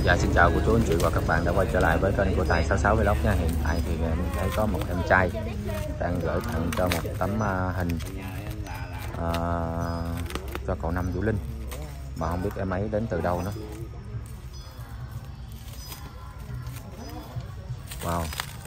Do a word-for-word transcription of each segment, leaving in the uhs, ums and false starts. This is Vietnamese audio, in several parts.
Dạ xin chào cô chú anh chị và các bạn đã quay trở lại với kênh của Tài sáu sáu Vlog nha. Hiện tại thì em thấy có một em trai đang gửi tặng cho một tấm uh, hình uh, cho cậu Năm Vũ Linh mà không biết em ấy đến từ đâu nữa. Wow,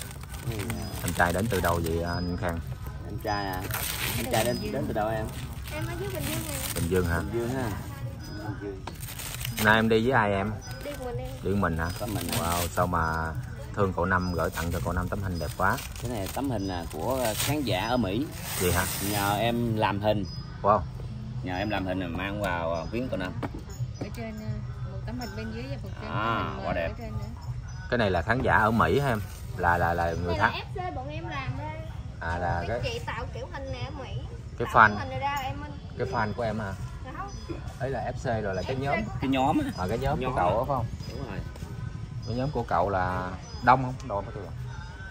anh trai đến từ đâu vậy anh Khang? Anh trai à? Anh trai đến đến từ đâu em? Em ở dưới Bình Dương. Bình Dương hả? Bình Dương ha. Bình Dương. Nay em đi với ai em? Đi mình em. Đi mình hả? Có mình. Wow, sao mà thương cậu Năm gửi tặng cho cậu Năm tấm hình đẹp quá. Cái này tấm hình là của khán giả ở Mỹ. Gì hả? Nhờ em làm hình. Wow. Nhờ em làm hình rồi mang vào viếng cậu Năm. Ở trên một tấm hình bên dưới và một trên À, quá đẹp. ở trên nữa. Cái này là khán giả ở Mỹ hả em? Là là là người Đây là Thái. ép xê bọn em làm đây. À là cái cái chị tạo kiểu hình này ở Mỹ. cái Tạo fan hình này ra em anh. cái fan của em à? Không. Ấy là ép xê rồi là cái nhóm Cái nhóm á. à, cái nhóm, Nhóm của cậu đó phải không? Đúng rồi. Cái nhóm của cậu là đông không? Đông phải không?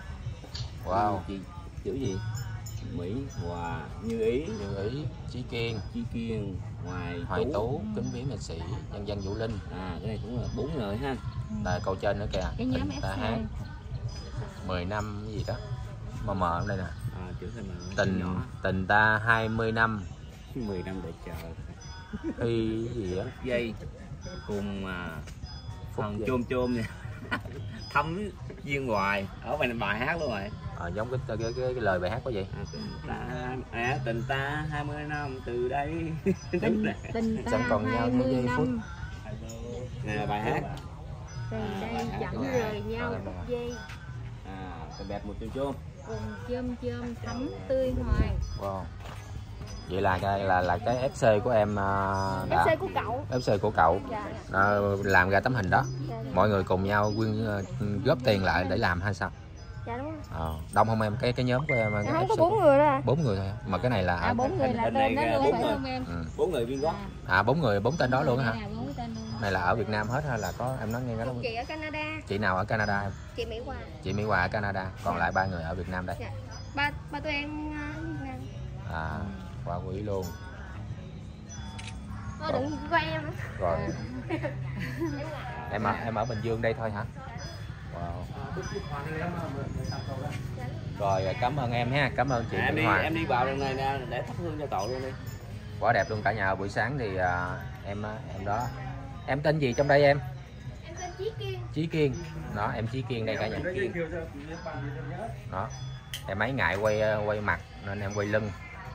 Wow. Chị chữ gì? Mỹ, Hòa, Như Ý, Như Ý, Chí Kiên, Chí Kiên, Hoài, Hoài Tú. Tú, kính viếng nghệ sĩ, nhân dân Vũ Linh. À, cái này cũng là bốn người ha. Là câu trên nữa kìa. Cái nhóm Tình ép ta xê. hát mười năm cái gì đó. Mờ mờ ở đây nè. À, chữ hình là Tình nhỏ. tình ta hai mươi năm. mười năm để chờ. Khi gì á? Giây cùng à, Phút phần giây. chôm chôm nha. Thấm duyên hoài ở bài bài hát luôn rồi. À, giống cái, cái, cái, cái lời bài hát có vậy. À, tình ta à, tình ta hai mươi năm từ đây. Tình, tình ta Chẳng còn nhau những giây phút. Này là bài hát. Từ À, đây bài hát chẳng đúng rồi. rời nhau À, phút giây. À, tạm biệt một chôm chôm. Cùng chôm chôm thắm tươi hoài. Wow. Vậy là cái là là cái ép xê của em uh, đã ép xê của cậu. ép xê của cậu Dạ. uh, làm ra tấm hình đó. Dạ, dạ. Mọi người cùng nhau quyên uh, góp tiền lại để làm hay sao? Dạ đúng rồi. Ờ, đông không em? Cái cái nhóm của em Dạ, không có bốn người đó. bốn người thôi mà cái này là À bốn người là hình tên này đó là luôn bốn phải người. không em? ừ. Bốn người viên góp. À bốn người bốn tên đó luôn á hả? Dạ, bốn tên luôn. Này là ở Việt Nam hết hay là có em nói nghe cái đó? Chị ở Canada. Chị nào ở Canada em? Chị Mỹ Hòa. Chị Mỹ Hòa ở Canada, còn Dạ. lại ba người ở Việt Nam đây. Dạ. Ba ba tụi em ở Việt Nam. À quá quý luôn. Thôi đừng quay em. Rồi. em ở em ở Bình Dương đây thôi hả? Wow. Rồi cảm ơn em ha, cảm ơn chị À, em Mỹ đi Hòa. em đi vào đường này nè để thắp hương cho cậu luôn đi. Quá đẹp luôn cả nhà. Buổi sáng thì à, em em đó. Em tên gì trong đây em? Em tên Chí Kiên. Chí Kiên. Đó em Chí Kiên đây cả nhà. Đó. Em ấy ngại quay quay mặt nên em quay lưng.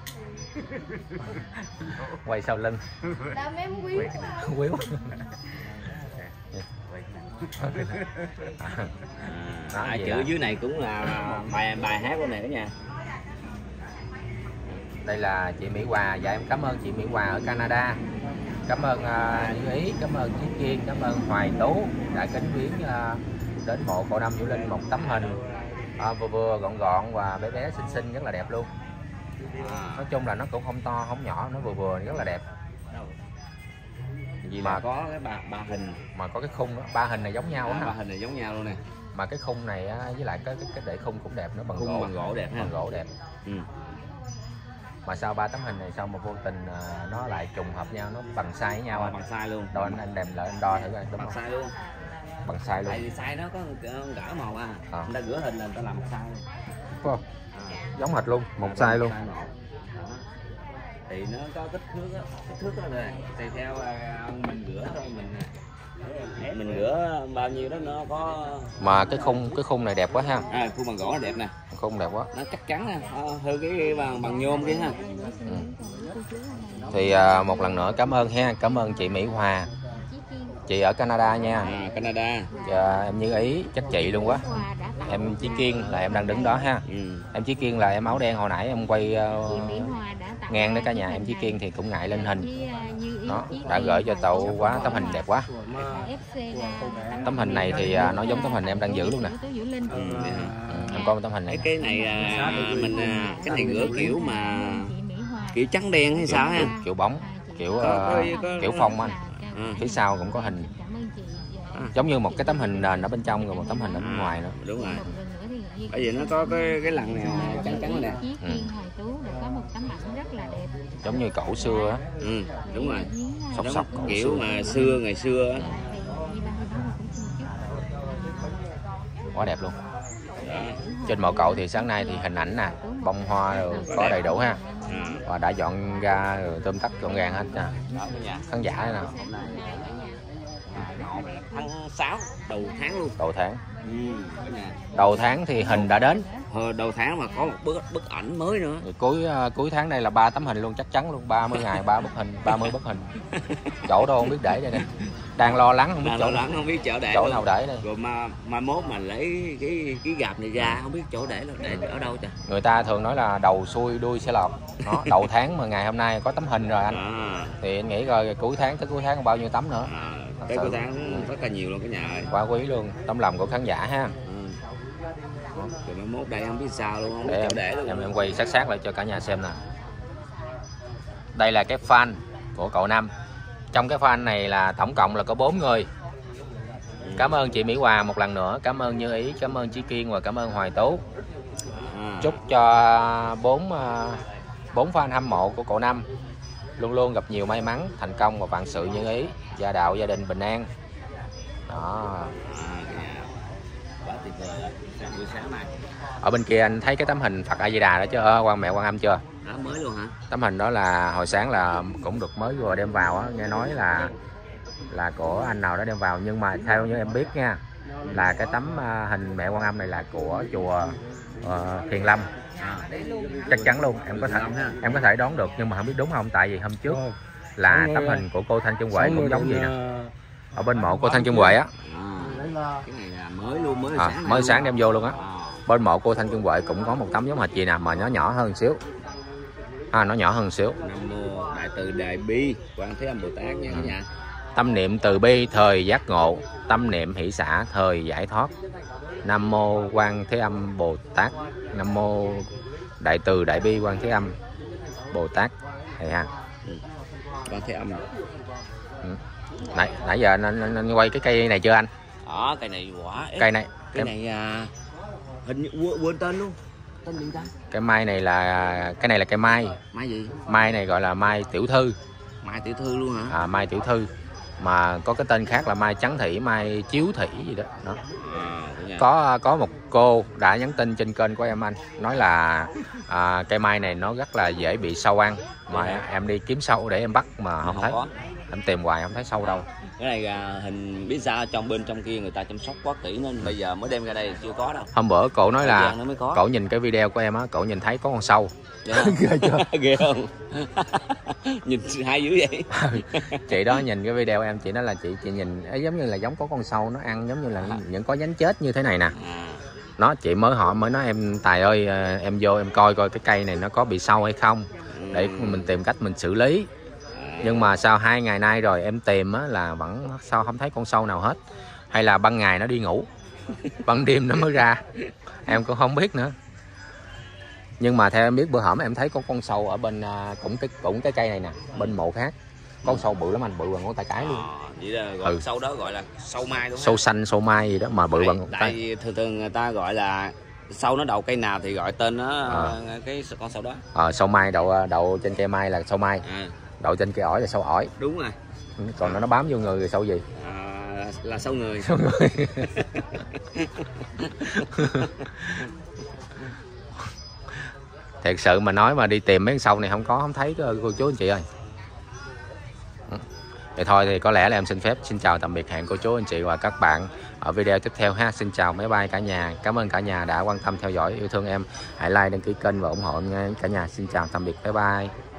Quay sau lưng. Làm em quý quá. Quýu. Đó, À, vậy chữ là- dưới này cũng là bài bài hát luôn này cả nhà. Đây là chị Mỹ Hòa. Dạ em cảm ơn chị Mỹ Hòa ở Canada. Cảm ơn uh, Như Ý, cảm ơn Chí Kiên, cảm ơn Hoài Tú đã kính viếng uh, đến mộ cậu Năm Vũ Linh một tấm hình uh, vừa vừa gọn gọn và bé bé xinh xinh rất là đẹp luôn. À, Nói chung là nó cũng không to không nhỏ, nó vừa vừa rất là đẹp. vì Mà- là có cái ba ba hình. Mà có cái khung đó, ba hình này giống nhau À, á ba ha. hình này giống nhau luôn nè. Mà cái khung này á, với lại cái cái, cái để khung cũng đẹp, nó bằng Khung gỗ. bằng gỗ đẹp ha. Bằng gỗ đẹp. Ừ. Mà sao ba tấm hình này sao mà vô tình uh, nó lại trùng hợp nhau, nó bằng size với nhau À, anh. bằng size luôn. Đo anh anh đem lại anh đo thử coi đúng Bằng không? size luôn. Bằng size Tại luôn. vì size nó có gỡ màu à. À. Người ta rửa hình là người ta làm một size. Phải không? À. Giống hệt luôn, một À, size luôn. size một. Đó. Thì nó có kích thước đó, kích thước đó này. Tùy theo à, mình rửa thôi mình mình rửa bao nhiêu đó nó có. Mà cái khung cái khung này đẹp quá ha. À, khung bằng gỗ nó đẹp nè. Khung đẹp quá. Nó chắc chắn nè, hơn cái bằng bằng nhôm kia ha. Ừ. Thì à, một lần nữa cảm ơn ha, cảm ơn chị Mỹ Hòa. Chí Kiên. Chị ở Canada nha. À, Canada. Và em Như Ý chắc chị luôn quá. Hòa đã tặng Em Chí Kiên là em đang đứng đó ha. Ừ. Em Chí Kiên là em áo đen hồi nãy em quay uh, chị Mỹ Hòa đã tặng ngang đó cả cái nhà. hình Em Chí này. Kiên thì cũng ngại lên hình. Với, à, Như Ý, Đó, Chí đã Kiên, gửi cho Hoài tàu Tú, quá tấm hình đẹp quá. là ép xê là Tấm hình này thì à, nó giống tấm hình em đang giữ luôn nè. Tú Vũ Linh. Ừ, vậy hả? Ừ, em có một tấm hình này. Cái cái này à, mình à, cái này rửa kiểu mà Chị Mỹ Hòa. kiểu trắng đen hay sao ha? Kiểu, kiểu bóng, kiểu Có- có- uh, có- kiểu phong anh. Ừ. Phía sau cũng có hình. Cảm ơn chị. Giống như một cái tấm hình nền ở bên trong rồi một tấm hình ở bên ngoài nữa. Đúng rồi. Một lần nữa thì Bởi vì nó có cái cái lần này trắng trắng nè. Chí Kiên, Hoài Tú đã có một tấm ảnh rất là đẹp. Giống như cổ xưa á. Ừ, đúng rồi. Sọc Giống sọc cổ kiểu xưa. mà xưa ngày xưa á. Thì ba mươi tháng một tháng quá đẹp luôn. Trên mộ cậu thì sáng nay thì hình ảnh nè, bông hoa rồi có đầy đủ ha. Và đã dọn ra rồi, tươm tất gọn gàng hết nè. Khán giả đây nè. Tháng sáu đầu tháng luôn. Đầu tháng. Ừ. Đầu tháng thì hình đã đến. Ờ, đầu tháng mà có một bức bức ảnh mới nữa. Rồi cuối uh, cuối tháng đây là ba tấm hình luôn, chắc chắn luôn, ba mươi ngày ba bức hình, ba mươi bức hình. Chỗ đâu không biết để đây nè. Đang lo lắng không biết Đang chỗ lo lắng không biết chỗ để chỗ luôn. nào để đây. Rồi mà mai mốt mà lấy cái cái gạp này ra không biết chỗ để là để ở đâu trời. Người ta thường nói là đầu xuôi đuôi sẽ lọt. Nó đầu tháng mà ngày hôm nay có tấm hình rồi anh. À. Thì anh nghĩ coi cuối tháng tới cuối tháng còn bao nhiêu tấm nữa. À, tới cuối tháng rất là nhiều luôn cả nhà ơi. Quá quý luôn, tấm lòng của khán giả ha. Ừ. Rồi mai mốt đây không biết sao luôn, không biết Để chỗ em, để luôn. em em quay sát sát lại cho cả nhà xem nè. Đây là cái fan của cậu Năm. Trong cái fan này là tổng cộng là có bốn người. Cảm ơn chị Mỹ Hòa một lần nữa, cảm ơn Như Ý, cảm ơn Chí Kiên và cảm ơn Hoài Tú. À. Chúc cho bốn bốn fan hâm mộ của cậu Năm luôn luôn gặp nhiều may mắn, thành công và vạn sự như ý, gia đạo gia đình bình an. Đó. À, quá tuyệt vời rồi. Buổi sáng này. Ở bên kia anh thấy cái tấm hình Phật A Di Đà đó chưa, quan mẹ Quan Âm chưa? Đó mới luôn hả? Tấm hình đó là hồi sáng là cũng được mới vừa đem vào á, nghe nói là là của anh nào đó đem vào, nhưng mà theo như em biết nha, là cái tấm hình mẹ Quan Âm này là của chùa uh, Thiền Lâm. À. Chắc chắn luôn, em có thể em có thể đoán được, nhưng mà không biết đúng không, tại vì hôm trước là tấm hình của cô Thanh Trung Huệ cũng giống vậy nè, ở bên mộ cô Thanh Trung Huệ á. À, cái này là mới luôn, mới à, sáng mới luôn. sáng đem vô luôn á. À. Bên mộ cô Thanh Trung Huệ cũng có một tấm giống hệt gì nè, mà nó nhỏ hơn xíu. À, nó nhỏ hơn xíu. Nam mô Đại Từ Đại Bi Quan Thế Âm Bồ Tát nha cả nhà. Tâm niệm từ bi thời giác ngộ, tâm niệm hỷ xả thời giải thoát. Nam mô Quan Thế Âm Bồ Tát, Nam mô Đại Từ Đại Bi Quan Thế Âm Bồ Tát. Hay ha. Ừ. Quan Thế Âm. Ừ. Nãy nãy giờ anh, anh, anh quay cái cây này chưa anh? Đó, cây này quả. Cây này, cái, cái này à, hình như quên, quên tên luôn. Tên gì ta? Cây mai này là cái này là cây mai. Mai gì? Mai này gọi là mai tiểu thư. Mai tiểu thư luôn hả? À, mai tiểu thư. Mà có cái tên khác là mai trắng thủy, mai chiếu thủy gì đó. Đó. À, có có một cô đã nhắn tin trên kênh của em anh, nói là à, cây mai này nó rất là dễ bị sâu ăn, mà yeah. em đi kiếm sâu để em bắt mà không, không thấy có. Em tìm hoài không thấy sâu đâu. Cái này là hình biết sao trong bên trong kia người ta chăm sóc quá kỹ nên bây giờ mới đem ra đây chưa có đâu. Hôm bữa cậu nói là có. Cậu nhìn cái video của em á, cậu nhìn thấy có con sâu. Ghê chưa? Ghê không? Nhìn hay dữ vậy. Chị đó nhìn cái video em, chị nói là chị chị nhìn ấy, giống như là giống có con sâu nó ăn, giống như là à. những có nhánh chết như thế này nè. À. Nó chị mới hỏi mới nói em Tài ơi, em vô em coi coi cái cây này nó có bị sâu hay không, để mình tìm cách mình xử lý. Nhưng mà sau hai ngày nay rồi em tìm á, là vẫn sao không thấy con sâu nào hết, hay là ban ngày nó đi ngủ, ban đêm nó mới ra, em cũng không biết nữa. Nhưng mà theo em biết bữa hổm em thấy có con sâu ở bên cũng cái cũng cái cây này nè, bên mộ khác con sâu bự lắm anh, bự bằng ngón tay cái luôn. À, vậy là gọi ừ. Sâu đó gọi là sâu mai đúng không? Sâu xanh, sâu mai gì đó mà bự tại, bằng ngón tay. Tại vì thường thường người ta gọi là sâu nó đậu cây nào thì gọi tên nó à. Cái con sâu đó. À, sâu mai đậu đậu trên cây mai là sâu mai. À. Đậu trên cây ổi là sâu ổi. Đúng rồi. Còn nó nó bám vô người thì sâu gì? À, là sâu người. Sâu người. Thiệt sự mà nói mà đi tìm mấy con sâu này không có, không thấy cô chú anh chị ơi. Vậy thôi thì có lẽ là em xin phép xin chào tạm biệt, hẹn cô chú anh chị và các bạn ở video tiếp theo ha. Xin chào máy bay cả nhà, cảm ơn cả nhà đã quan tâm theo dõi yêu thương em. Hãy like đăng ký kênh và ủng hộ em nha cả nhà. Xin chào tạm biệt, bye bye.